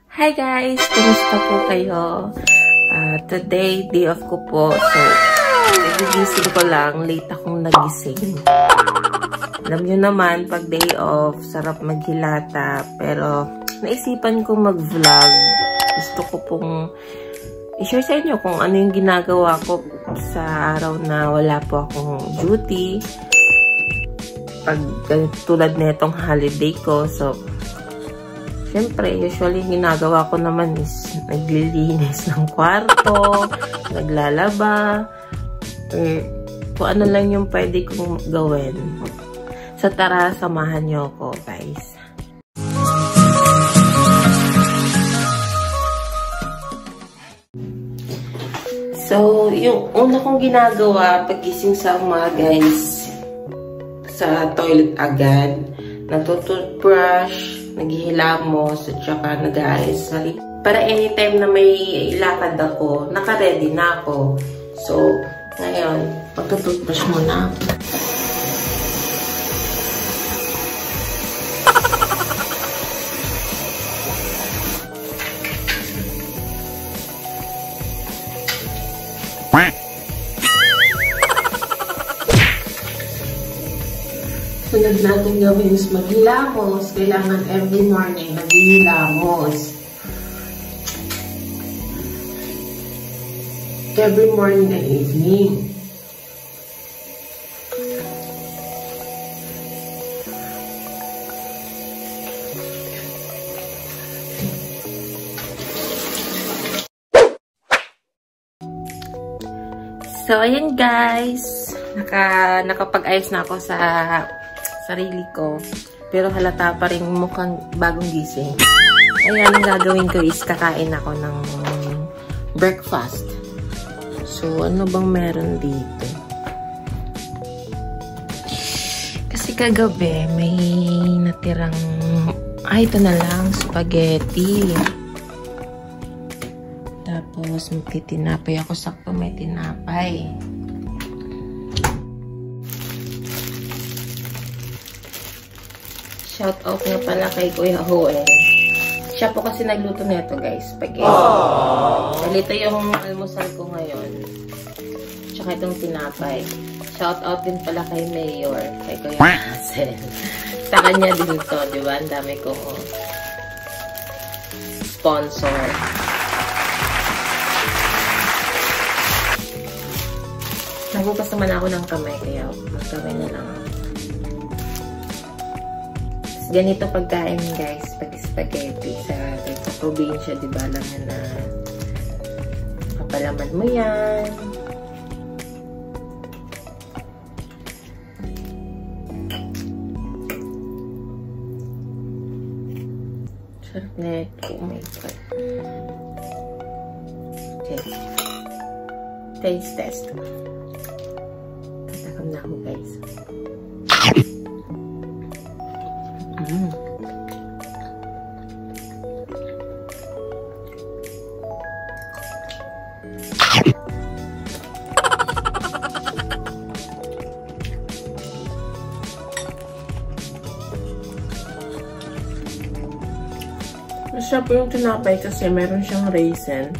Hi guys! Kumusta po kayo? Today, day off ko po. So, nagigising ko lang. Late akong nagising. Alam nyo naman, pag day off, sarap maghilata. Pero, naisipan ko mag-vlog. Gusto ko pong i-share sa inyo kung ano yung ginagawa ko sa araw na wala po akong duty. Pag tulad na itong holiday ko. So, siyempre, usually ginagawa ko naman is naglilinis ng kwarto, naglalaba, kung ano lang yung pwede kong gawin. So, tara, samahan niyo ako, guys. So, yung una kong ginagawa, pagising sa umaga is sa toilet agad, natutoothbrush, naghihilamos, at saka nag-aayos sarili. Para anytime na may lakad ako, naka-ready na ako. So, ngayon, magtutoothbrush muna ako. Sunod natin gawin is maghilamos. Kailangan every morning maghilamos. Every morning and evening. So, ayan guys. Nakapag-ayos na ako sa sarili ko. Pero halata pa rin mukhang bagong gising. Ayan, ang gagawin ko is kakain ako ng breakfast. So, ano bang meron dito? Kasi kagabi, may natirang ito na lang, spaghetti. Tapos, magtitinapay ako. Sakto may tinapay. Shout out nga pala kay Kuya Joel. Siya po kasi nagluto nito guys. Spaghetti. Dito yung almusal ko ngayon. Tsaka itong tinapay. Shout out din pala kay Mayor. Kay Kuya Hazel. Sa kanya din to. Diba? Ang dami kong sponsor. Nagugas naman ako ng kamay. Kaya magkamay na lang ako. Ganito pagkain guys, pag spaghetti sa probinsya, di ba? Alam nyo na kapalaman mo yan. Sarap na ito. Oh my God. Okay. Taste test. Tatakam na ako guys. Masarap po yung tinapay kasi meron siyang raisin.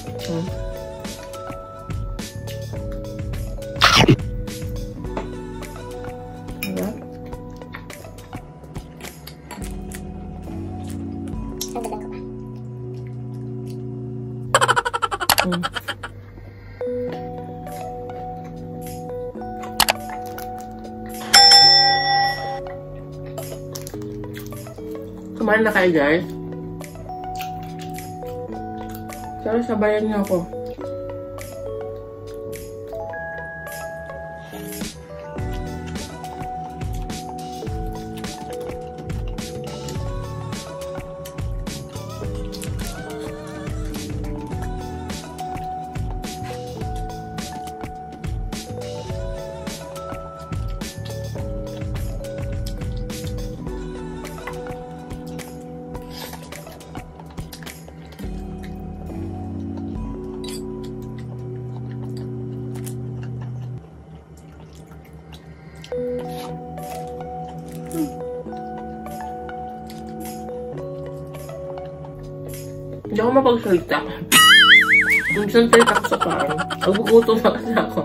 Kumain na kayo guys. Pero sabayan niyo ako. Hindi ako mapagsalita. Minsan salita ko sa parang. Nagugutom na kasi ako.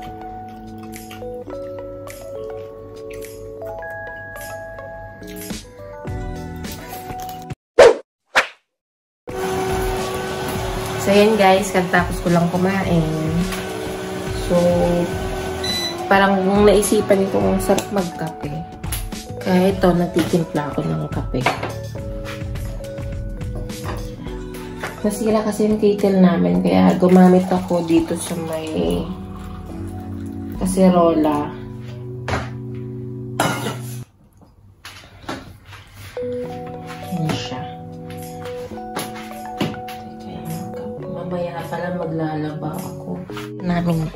So, yan guys. Katapos ko lang kumain. So, parang naisipan ko kung sarap magkape. Kaya ito, nagtitimpla ako ng kape. Nasira kasi yung kettle namin, kaya gumamit ako dito sa may kaserola. Yan siya. Mamaya pala maglalaba ako. Namin.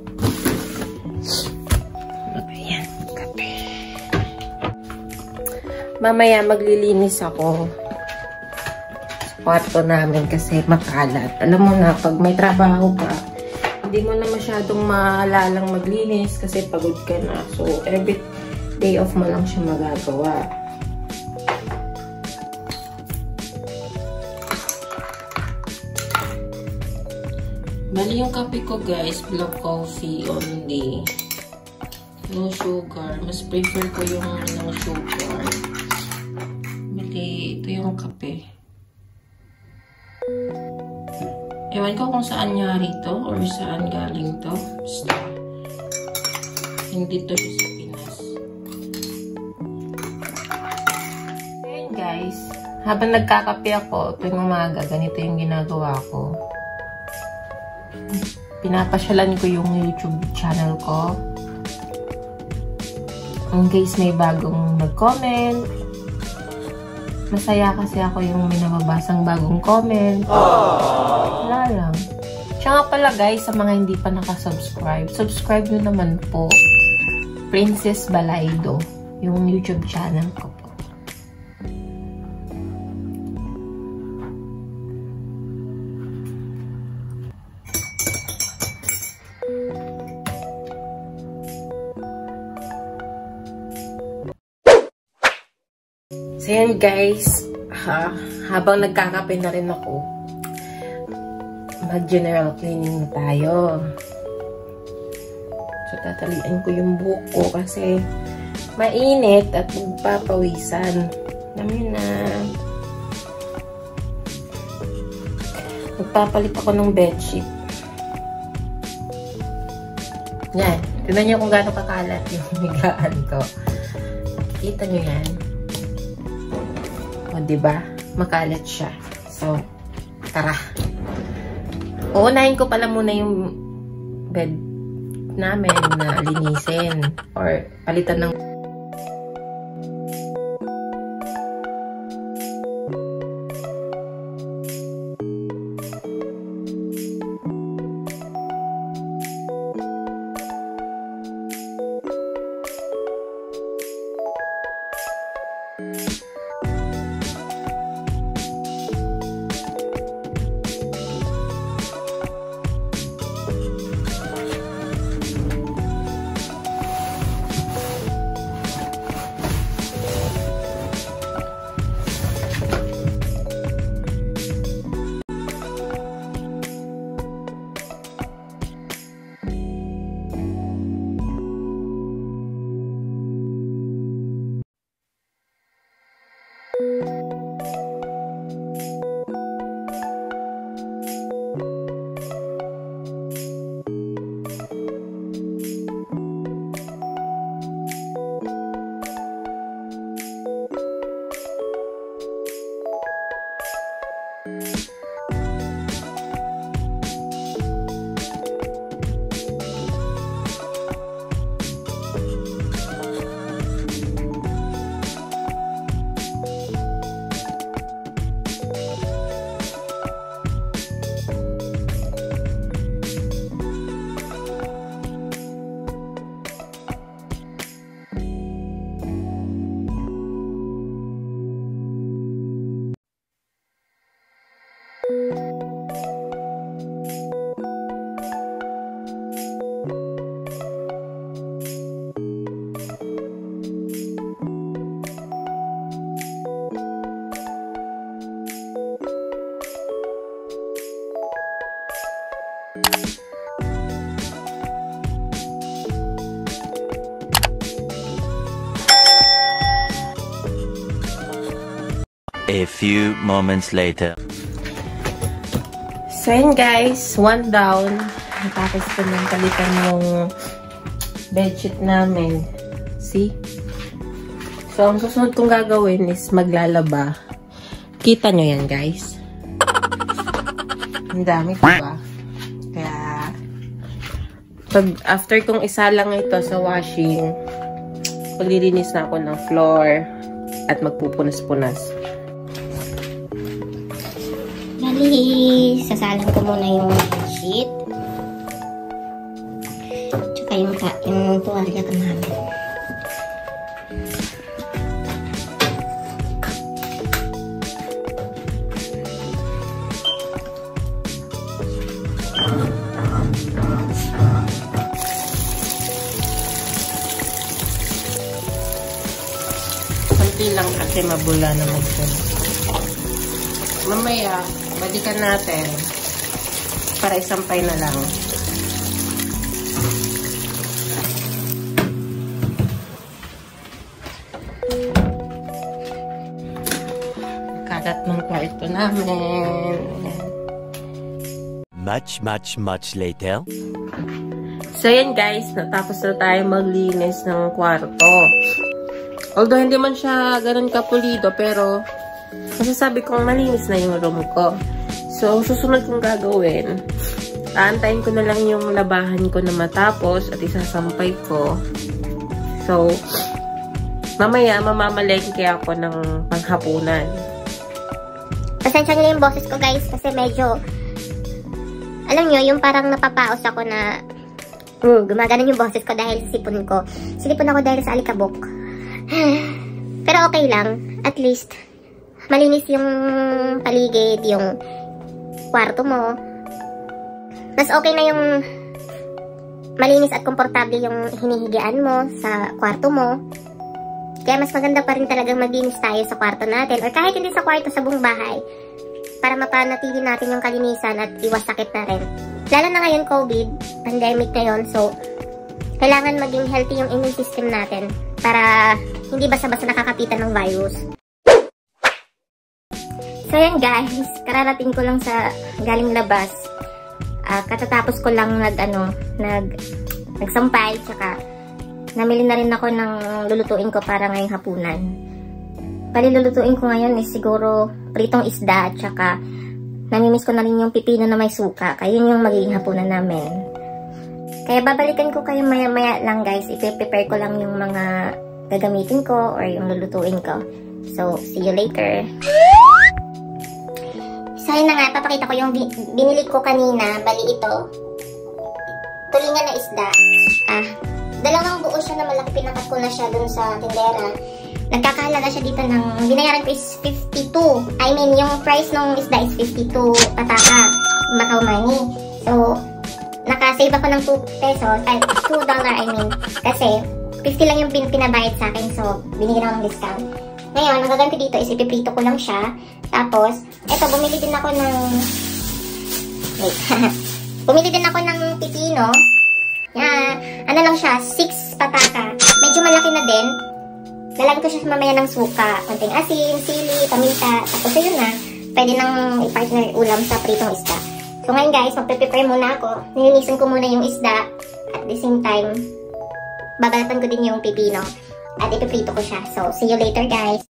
Ayan, kape. Mamaya maglilinis ako kwarto namin kasi makalat. Alam mo na, pag may trabaho ka, hindi mo na masyadong maalalang maglinis kasi pagod ka na. So, every day off mo lang siya magagawa. Bali yung kape ko guys, black coffee only. No sugar. Mas prefer ko yung no sugar. Bali, ito yung kape. Ewan ko kung saan nyari to or saan galing to. Basta, hindi to sa Pinas. Ayan guys, habang nagkakape ako, tuwing umaga, ganito yung ginagawa ko. Pinapasyalan ko yung YouTube channel ko. In case may bagong nag-comment. Masaya kasi ako yung may nababasang bagong comment. Wala lang. Siya nga pala guys, sa mga hindi pa nakasubscribe, subscribe nyo naman po. Princess Balaido, yung YouTube channel ko po. So yan guys, habang nagkakape na rin ako, mag-general cleaning na tayo. So tatalian ko yung buhok ko kasi mainit at magpapawisan. Alam yun na. Magpapalit ako ng bedsheet. Yan. Tignan nyo kung gaano kakalat yung higaan ko. Nakikita nyo yan. O, diba? Makalat siya. So, tara. Uunahin ko pala muna yung bed namin na linisin or palitan ng A few moments later. So yun guys, one down. Tapos ko nang palitan yung bedsheet namin. See? So ang susunod kong gagawin is maglalaba. Kita nyo yan guys. Ang dami diba? Kaya pag after kong isa lang ito sa washing, paglilinis na ako ng floor at magpupunas-punas. Bali, sasalang ko muna yung sheet. Tsaka yung tuwalya ko namin. Kunti lang kasi mabula naman siya. Mamaya, balikan natin para isampay na lang. Kalat ng kwarto namin. Much later. So yan guys, natapos na tayo maglinis ng kwarto. Although hindi man siya ganun kapulido, pero masasabi kong malinis na yung room ko. So, susunod kong gagawin, aantayin ko na lang yung labahan ko na matapos at isasampay ko. So, mamaya mamamalengke ako ng panghapunan. Pasensya nyo yung boses ko guys kasi medyo, alam nyo, yung parang napapaos ako na gumaganon yung boses ko dahil sa sipon ko. Silipon ako dahil sa alikabok. Pero okay lang. At least, malinis yung paligid, yung kwarto mo. Mas okay na yung malinis at komportable yung hinihigaan mo sa kwarto mo. Kaya mas maganda pa rin talagang maglinis tayo sa kwarto natin. Or kahit hindi sa kwarto, sa buong bahay. Para mapanatili natin yung kalinisan at iwas sakit na rin. Lalo na ngayon, COVID, pandemic na yun. So, kailangan maging healthy yung immune system natin para hindi basta-basta nakakapitan ng virus. So yan guys, kararating ko lang sa galing labas. Katatapos ko lang nagsampay, tsaka namili na rin ako ng lulutuin ko para ngayong hapunan. Palilulutuin ko ngayon is siguro pritong isda, tsaka namimiss ko na rin yung pipino na may suka. Kaya yun yung magiging hapunan namin. Kaya babalikan ko kayo maya-maya lang guys. I-prepare ko lang yung mga gagamitin ko or yung lulutuin ko. So, see you later. So, yun na nga. Papakita ko yung binili ko kanina. Bali ito. Tulingan na isda. Dalawang buo siya na malaki. Pinakat ko na siya dun sa tindera. Nagkakahalaga siya dito ng, binayaran ko is 52. I mean, yung price ng isda is 52 pataka. Macau money. So, nakasave ako ng 2 pesos, ay $2 I mean, kasi 50 lang yung pinabayad sa akin, so binigyan ako ng discount. Ngayon, ang gagawin ko dito is ipiprito ko lang siya, tapos, eto, bumili din ako ng bumili din ako ng pipino, ano lang siya, 6 pataka, medyo malaki na din, lalagyan ko siya mamaya ng suka, konting asin, sili, paminta, tapos yun na, pwede nang i-partner ulam sa pritong isda. So ngayon guys, magpe-prepare muna ako. Nilinisan ko muna yung isda. At the same time, babalatan ko din yung pipino. At ipiprito ko siya. So, see you later guys.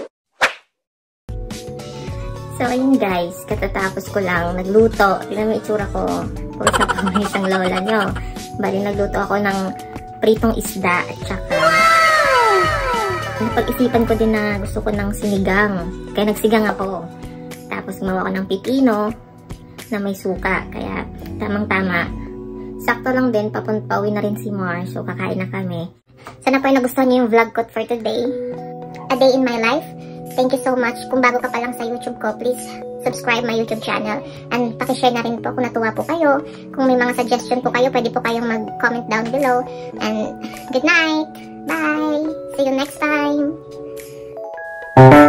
So ayun guys, katatapos ko lang nagluto. Tingnan mo itsura ko. Kung sa pang isang lola nyo. Bali nagluto ako ng pritong isda. At saka, napag-isipan ko din na gusto ko ng sinigang. Kaya nagsigang ako. Tapos gumawa ko ng pipino na may suka, kaya tamang-tama. Sakto lang din, pauwi na rin si Mar, so kakain na kami. Sana po ay nagustuhan niyo yung vlog ko for today. A day in my life. Thank you so much. Kung bago ka pa lang sa YouTube ko, please subscribe my YouTube channel. And pakishare na rin po kung natuwa po kayo. Kung may mga suggestion po kayo, pwede po kayong mag-comment down below. And good night! Bye! See you next time!